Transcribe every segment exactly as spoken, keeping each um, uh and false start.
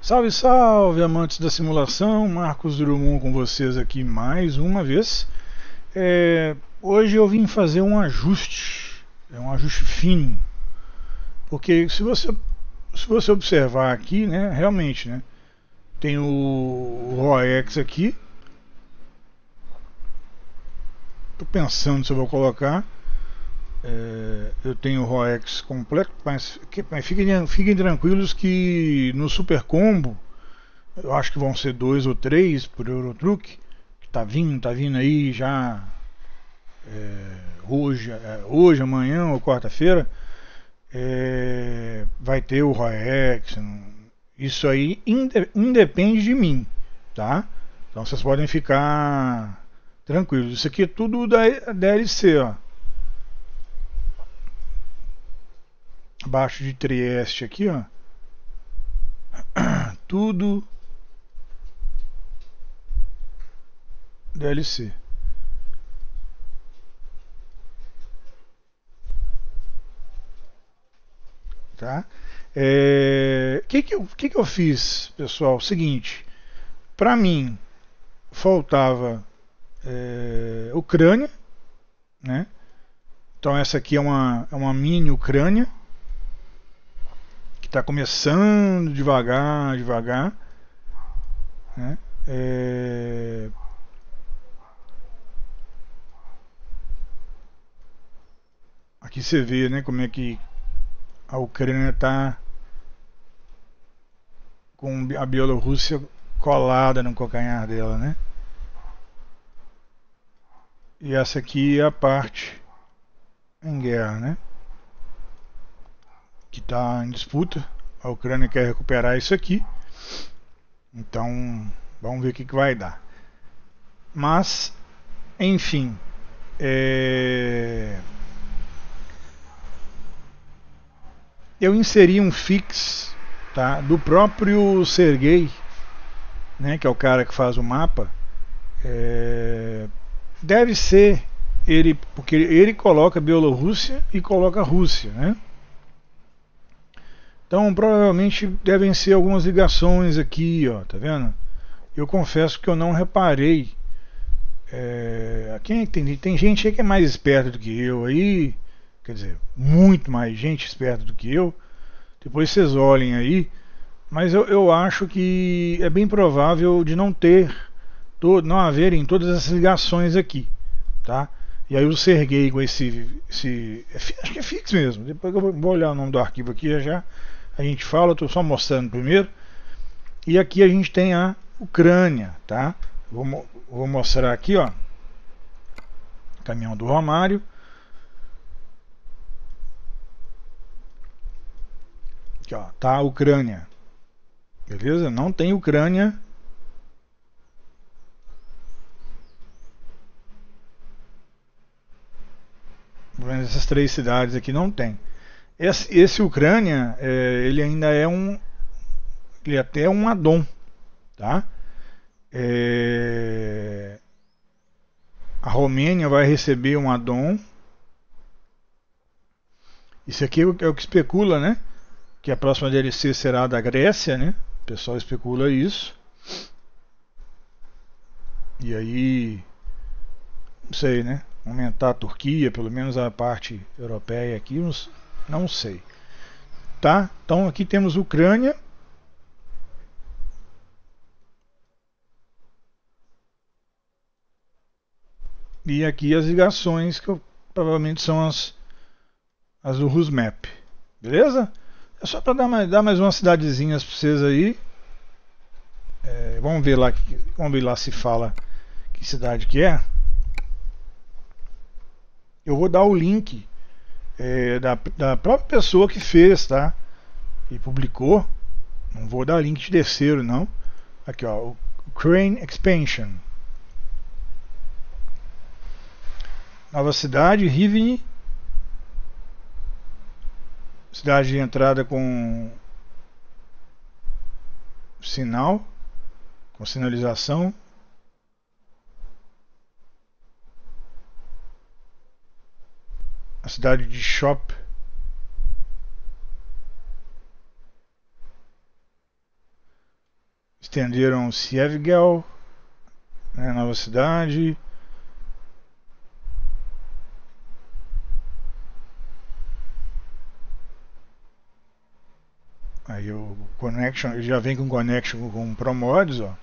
Salve, salve, amantes da simulação, Marcos Drummond com vocês aqui mais uma vez. É, hoje eu vim fazer um ajuste, é um ajuste fino, porque se você, se você observar aqui, né, realmente, né, tem o, o ROEX aqui. Estou pensando se eu vou colocar. É, eu tenho o ROEX completo, mas, mas fiquem, fiquem tranquilos que no Super Combo eu acho que vão ser dois ou três por Eurotruck, que tá vindo, tá vindo aí já é, hoje, é, hoje, amanhã ou quarta-feira, é, vai ter o ROEX. Isso aí inde, independe de mim, tá? Então vocês podem ficar tranquilos. Isso aqui é tudo da D L C, ó. Abaixo de Trieste aqui, ó. Tudo D L C. Tá? É, que que, eu, que que eu fiz, pessoal? Seguinte, para mim faltava é, Ucrânia, né? Então essa aqui é uma, é uma mini Ucrânia que está começando devagar, devagar, né? É, aqui você vê, né, como é que a Ucrânia está com a Bielorrússia colada no calcanhar dela, né? E essa aqui é a parte em guerra, né? Que está em disputa. A Ucrânia quer recuperar isso aqui. Então, vamos ver o que, que vai dar. Mas, enfim, é... eu inseri um fix, tá, do próprio Sergei, né, que é o cara que faz o mapa. É... Deve ser ele, porque ele coloca Bielorrússia e coloca Rússia, né? Então provavelmente devem ser algumas ligações aqui, ó, tá vendo? Eu confesso que eu não reparei. É, quem tem, tem gente aí que é mais esperta do que eu aí, quer dizer, muito mais gente esperta do que eu. Depois vocês olhem aí, mas eu, eu acho que é bem provável de não ter, to, não haverem todas essas ligações aqui, tá? E aí o Sergei com esse, esse é, acho que é fixo mesmo. Depois eu vou olhar o nome do arquivo aqui já. A gente fala, estou só mostrando primeiro. E aqui a gente tem a Ucrânia, tá? Vou, vou mostrar aqui, ó. Caminhão do Romário. Aqui, ó, tá a Ucrânia. Beleza? Não tem Ucrânia. Essas três cidades aqui não tem. Esse, esse Ucrânia, é, ele ainda é um, ele é até um addon, tá? É, a Romênia vai receber um addon. Isso aqui é o que especula, né? Que a próxima D L C será da Grécia, né? O pessoal especula isso. E aí, não sei, né? Aumentar a Turquia, pelo menos a parte europeia aqui, não sei. Tá? Então aqui temos Ucrânia. E aqui as ligações que eu, provavelmente são as, as do Rusmap. Beleza? É só para dar mais, dar mais umas cidadezinhas para vocês aí. É, vamos ver lá, vamos ver lá se fala que cidade que é. Eu vou dar o link é, da, da própria pessoa que fez, tá? E publicou. Não vou dar link de terceiro, não. Aqui, ó, Ukraine Expansion. Nova cidade, Rivne. Cidade de entrada com sinal, com sinalização. A cidade de Shop. estenderam Sievgel, né, nova cidade. Aí o connection, ele já vem com connection com ProMods, ó.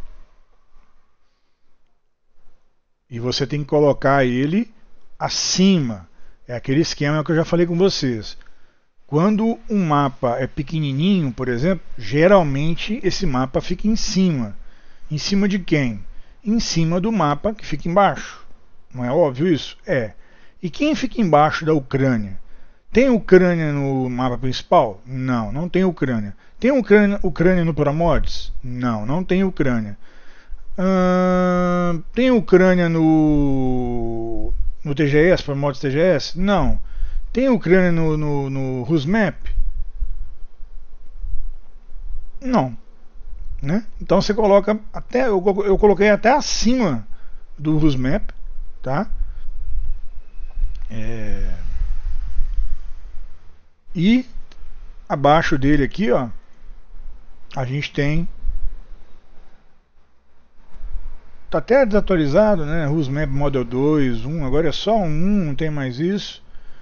E você tem que colocar ele acima. É aquele esquema que eu já falei com vocês. Quando um mapa é pequenininho, por exemplo, geralmente esse mapa fica em cima. Em cima de quem? Em cima do mapa que fica embaixo. Não é óbvio isso? É. E quem fica embaixo da Ucrânia? Tem Ucrânia no mapa principal? Não, não tem Ucrânia. Tem Ucrânia, Ucrânia no ProMods? Não, não tem Ucrânia. Uh, tem Ucrânia no, no T G S, ProMods T G S? Não. Tem Ucrânia no, no, no RusMap? Não. Né? Então você coloca até, eu, eu coloquei até acima do RusMap, tá? É... E abaixo dele aqui, ó, a gente tem, tá até desatualizado, né? RusMap Model dois, um, agora é só um, não tem mais isso.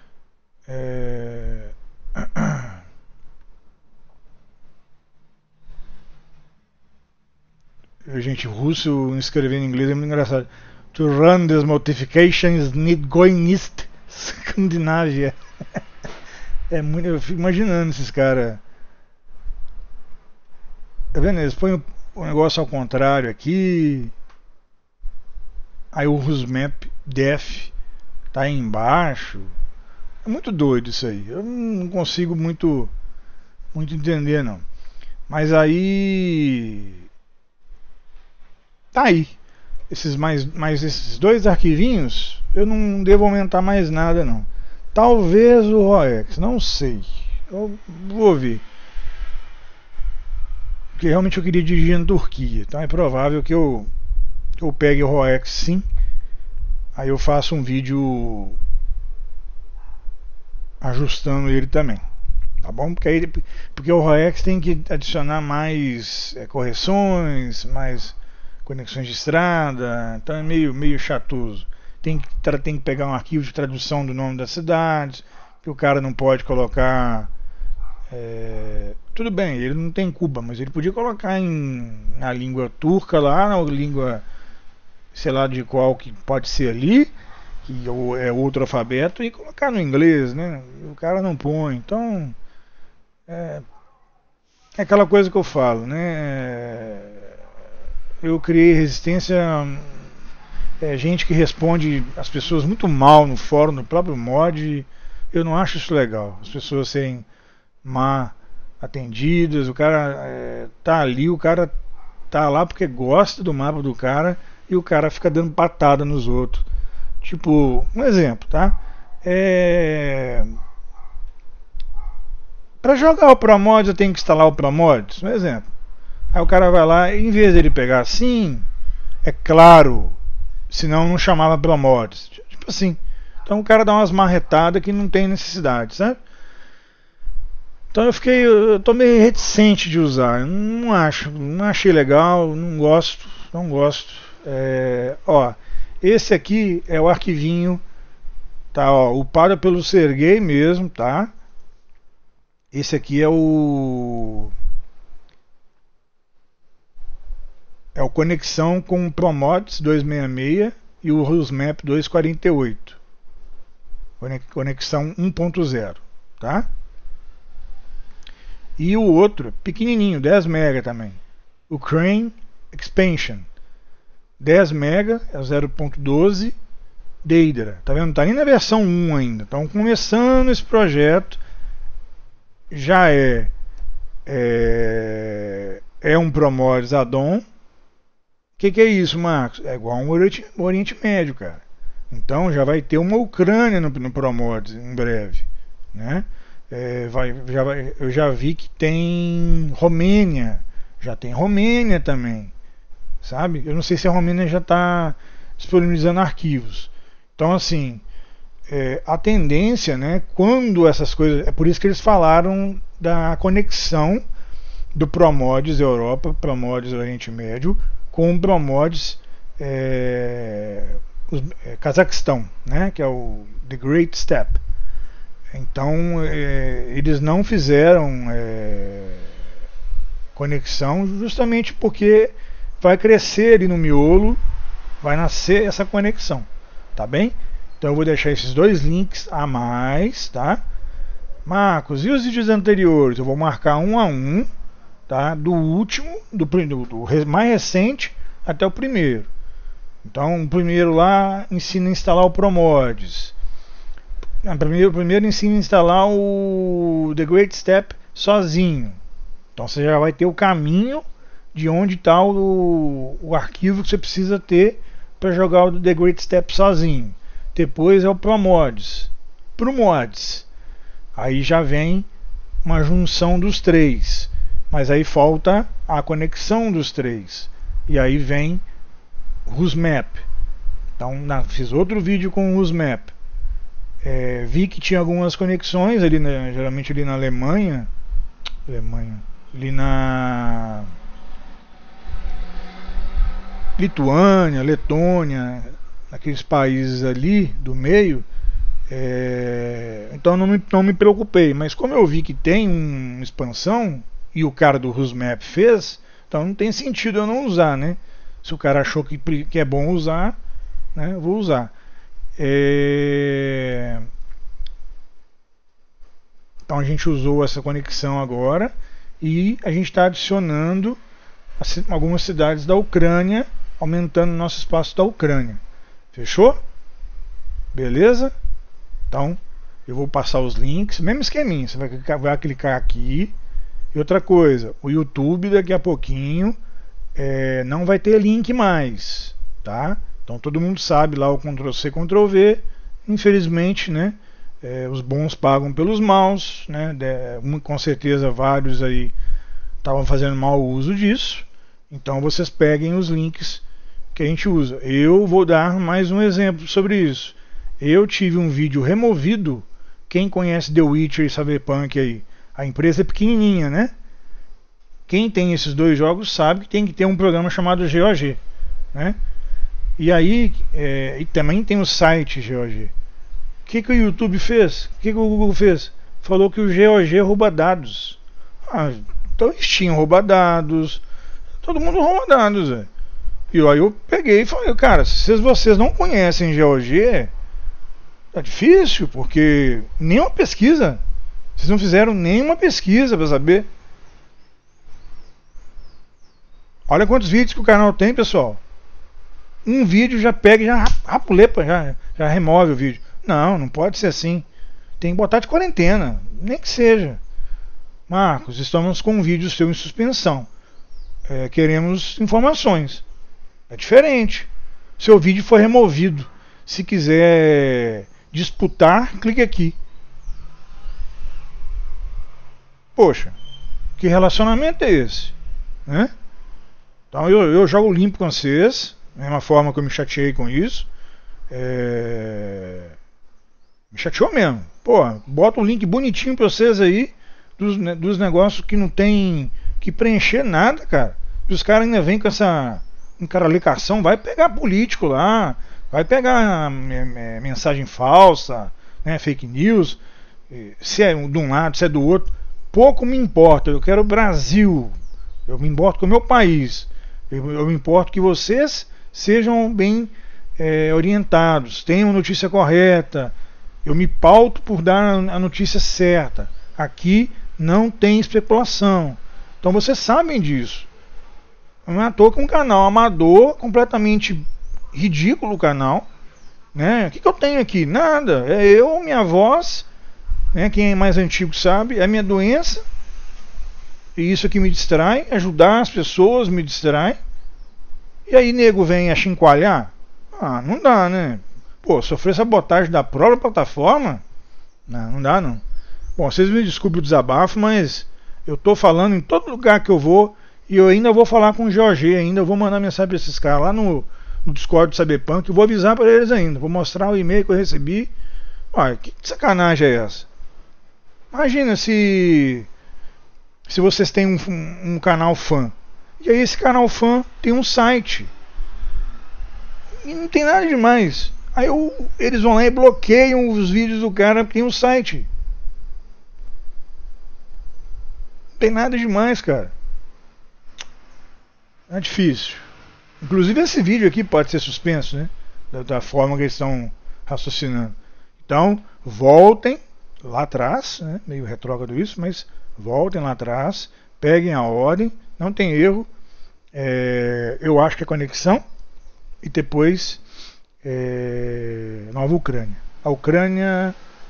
É... Gente, russo escrevendo em inglês é muito engraçado. To run these modifications need going east Scandinavia. É muito, eu fico imaginando esses caras. Tá vendo? Eles põem o negócio ao contrário aqui. Aí o RusMap Def tá aí embaixo. É muito doido isso aí. Eu não consigo muito, muito entender não. Mas aí tá aí. Esses mais, mais esses dois arquivinhos, eu não devo aumentar mais nada não. Talvez o ROEX, não sei. Eu vou ver. Porque realmente eu queria dirigir na Turquia. Então é provável que eu, que eu pegue o ROEX sim. Aí eu faço um vídeo ajustando ele também. Tá bom? Porque, aí, porque o ROEX tem que adicionar mais é, correções, mais conexões de estrada. Então é meio, meio chatoso. Tem que, tem que pegar um arquivo de tradução do nome das cidades, que o cara não pode colocar. É, tudo bem, ele não tem Cuba, mas ele podia colocar em, na língua turca lá, na língua, sei lá de qual que pode ser ali, que é outro alfabeto, e colocar no inglês, né? O cara não põe. Então, é, é aquela coisa que eu falo, né? Eu criei resistência. É, gente que responde as pessoas muito mal no fórum, no próprio mod. Eu não acho isso legal. As pessoas serem má atendidas. O cara é, tá ali, o cara tá lá porque gosta do mapa do cara e o cara fica dando patada nos outros. Tipo, um exemplo, tá? É... Para jogar o ProMods eu tenho que instalar o ProMods, um exemplo. Aí o cara vai lá, em vez dele pegar assim, é claro, senão não chamava ProMods. Tipo assim. Então o cara dá umas marretadas que não tem necessidade, sabe? Então eu fiquei, eu tô meio reticente de usar. Eu não acho, não achei legal, não gosto, não gosto. É, ó, esse aqui é o arquivinho, tá? Ó, upado pelo Sergei mesmo, tá? Esse aqui é o é o conexão com o ProMods duzentos e sessenta e seis e o RusMap duzentos e quarenta e oito. Conexão um ponto zero, tá? E o outro, pequenininho, dez mega também. O Crane Expansion. dez mega, é o zero ponto doze. Deidara. Tá vendo? Não tá nem na versão um ainda. Estão começando esse projeto. Já é é, é um ProMods add-on. O que, que é isso, Marcos? É igual um Oriente, Oriente Médio, cara. Então já vai ter uma Ucrânia no, no ProMods em breve, né? É, vai, já vai, eu já vi que tem Romênia, já tem Romênia também, sabe? Eu não sei se a Romênia já está disponibilizando arquivos. Então assim, é, a tendência, né? Quando essas coisas, é por isso que eles falaram da conexão do ProMods Europa, ProMods Oriente Médio, com ProMods é, os, é, Cazaquistão, né, que é o The Great Step. Então é, eles não fizeram é, conexão justamente porque vai crescer ali no miolo, vai nascer essa conexão, tá bem? Então eu vou deixar esses dois links a mais, tá? Marcos, e os vídeos anteriores? Eu vou marcar um a um, tá? Do último, do, do, do mais recente até o primeiro. Então o primeiro lá ensina a instalar o ProMods. Primeiro, primeiro ensina a instalar o The Great Step sozinho. Então você já vai ter o caminho de onde está o, o arquivo que você precisa ter para jogar o The Great Step sozinho. Depois é o ProMods. ProMods. Aí já vem uma junção dos três. Mas aí falta a conexão dos três. E aí vem RusMap. Então na, fiz outro vídeo com o RusMap. É, vi que tinha algumas conexões ali, né, geralmente ali na Alemanha, Alemanha, ali na Lituânia, Letônia, aqueles países ali do meio. É, então não me, não me preocupei, mas como eu vi que tem uma expansão e o cara do RusMap fez, então não tem sentido eu não usar, né? Se o cara achou que, que é bom usar, né, eu vou usar. É... Então a gente usou essa conexão agora e a gente está adicionando algumas cidades da Ucrânia, aumentando o nosso espaço da Ucrânia. Fechou? Beleza? Então eu vou passar os links, mesmo esqueminha, você vai clicar, vai clicar aqui. E outra coisa, o YouTube daqui a pouquinho é, não vai ter link mais, tá? Então todo mundo sabe lá o control C, control V. Infelizmente, né, é, os bons pagam pelos maus, né, de, com certeza vários aí estavam fazendo mau uso disso. Então vocês peguem os links que a gente usa. Eu vou dar mais um exemplo sobre isso. Eu tive um vídeo removido. Quem conhece The Witcher e Cyberpunk aí, a empresa é pequenininha, né? Quem tem esses dois jogos sabe que tem que ter um programa chamado G O G, né? E aí, é, e também tem o site G O G. O que, que o YouTube fez? O que, que o Google fez? Falou que o G O G rouba dados. Ah, então eles tinham rouba dados. Todo mundo rouba dados, velho. E aí eu peguei e falei, cara, se vocês não conhecem G O G, é difícil, porque nenhuma pesquisa. Vocês não fizeram nenhuma pesquisa para saber. Olha quantos vídeos que o canal tem, pessoal. Um vídeo já pega e já rapulepa, já, já remove o vídeo. Não, não pode ser assim. Tem que botar de quarentena, nem que seja. Marcos, estamos com um vídeo seu em suspensão. É, queremos informações. É diferente. Seu vídeo foi removido. Se quiser disputar, clique aqui. Poxa, que relacionamento é esse? Né? Então eu, eu jogo limpo com vocês. Mesma forma que eu me chateei com isso. É... Me chateou mesmo. Pô, bota um link bonitinho pra vocês aí dos, né, dos negócios que não tem que preencher nada, cara. E os caras ainda vêm com essa encaralicação. Vai pegar político lá, vai pegar é, é, mensagem falsa, né, fake news. Se é de um lado, se é do outro. Pouco me importa. Eu quero o Brasil. Eu me importo com o meu país. Eu, eu me importo que vocês sejam bem é, orientados, tenham notícia correta. Eu me pauto por dar a notícia certa. Aqui não tem especulação. Então vocês sabem disso. Não é à toa que um canal amador, completamente ridículo o canal. Né? O que, que eu tenho aqui? Nada. É eu, minha voz, né? Quem é mais antigo sabe, é a minha doença. E isso aqui me distrai. Ajudar as pessoas me distrai. E aí nego vem a chincoalhar? Ah, não dá, né? Pô, sofrer sabotagem da própria plataforma? Não, não dá não. Bom, vocês me desculpem o desabafo, mas eu tô falando em todo lugar que eu vou e eu ainda vou falar com o G O G ainda, eu vou mandar mensagem pra esses caras lá no, no Discord do Cyberpunk, eu vou avisar pra eles ainda, vou mostrar o e-mail que eu recebi. Olha, que sacanagem é essa? Imagina se Se vocês têm um, um, um canal fã. E aí esse canal fã tem um site. E não tem nada demais. Aí eu, eles vão lá e bloqueiam os vídeos do cara porque tem um site. Não tem nada demais, cara. É difícil. Inclusive esse vídeo aqui pode ser suspenso, né? Da, da forma que eles estão raciocinando. Então, voltem lá atrás, né? Meio retrógrado isso, mas voltem lá atrás, peguem a ordem, não tem erro. É, eu acho que é conexão. E depois é, Nova Ucrânia. A Ucrânia.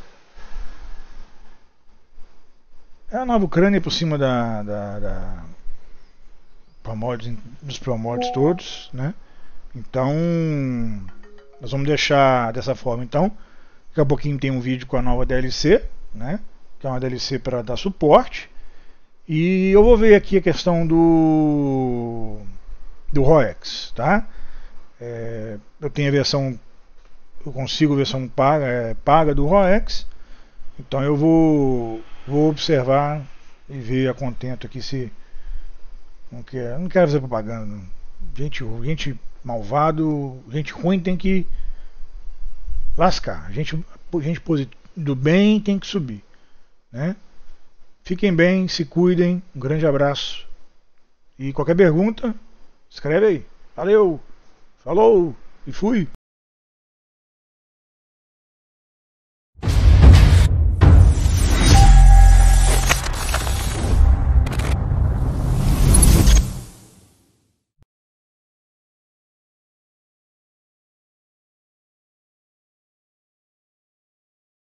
É a Nova Ucrânia por cima da, da, da primórdios, dos primórdios todos, né? Então nós vamos deixar dessa forma. Então, daqui a pouquinho tem um vídeo com a nova D L C, né? Que é uma D L C para dar suporte. E eu vou ver aqui a questão do do ROEX, tá? É, eu tenho a versão, eu consigo a versão paga, é, paga do ROEX. Então eu vou vou observar e ver a contento aqui se não quero, não quero fazer propaganda. Não. Gente, gente malvado, gente ruim tem que lascar. Gente, gente do bem tem que subir, né? Fiquem bem, se cuidem. Um grande abraço. E qualquer pergunta, escreve aí. Valeu, falou e fui.